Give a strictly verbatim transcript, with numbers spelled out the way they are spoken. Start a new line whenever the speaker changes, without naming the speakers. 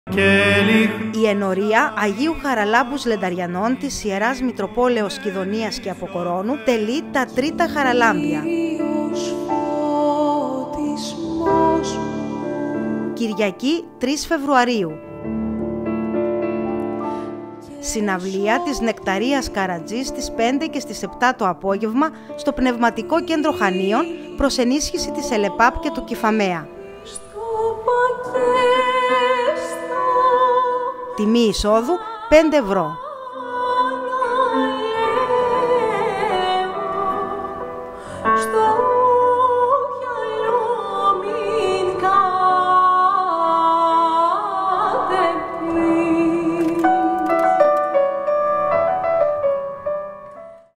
Η ενορία Αγίου Χαραλάμπους Λενταριανών της Ιεράς Μητροπόλεως Κιδωνίας και Αποκορώνου τελεί τα τρίτα χαραλάμπια. Κυριακή τρεις Φεβρουαρίου. Συναυλία της Νεκταρίας Καρατζής στις πέντε και στις επτά το απόγευμα στο Πνευματικό Κέντρο Χανίων προς ενίσχυση της ΕΛΕΠΑΠ και του Κηφαμαία. Τιμή εισόδου πέντε ευρώ.
Στο